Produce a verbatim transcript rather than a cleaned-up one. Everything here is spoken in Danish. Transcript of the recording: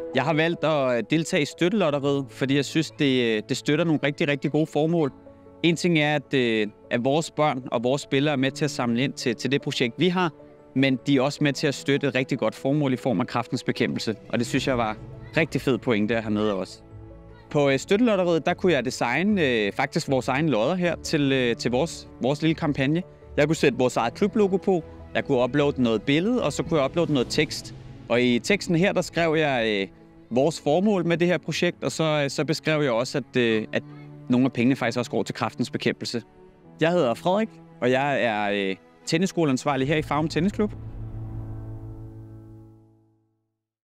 Jeg har valgt at deltage i støttelotteriet, fordi jeg synes, det, det støtter nogle rigtig, rigtig gode formål. En ting er, at, at vores børn og vores spillere er med til at samle ind til, til det projekt, vi har, men de er også med til at støtte et rigtig godt formål i form af Kræftens Bekæmpelse, og det synes jeg var rigtig fed pointe at have med også. På støttelotteriet, der kunne jeg designe øh, faktisk vores egen lodder her til, øh, til vores, vores lille kampagne. Jeg kunne sætte vores eget klublogo på, jeg kunne uploade noget billede, og så kunne jeg uploade noget tekst. Og i teksten her, der skrev jeg øh, vores formål med det her projekt, og så, så beskrev jeg også, at, øh, at nogle af pengene faktisk også går til Kræftens Bekæmpelse. Jeg hedder Frederik, og jeg er øh, tennisskoleansvarlig her i Farum Tennisklub.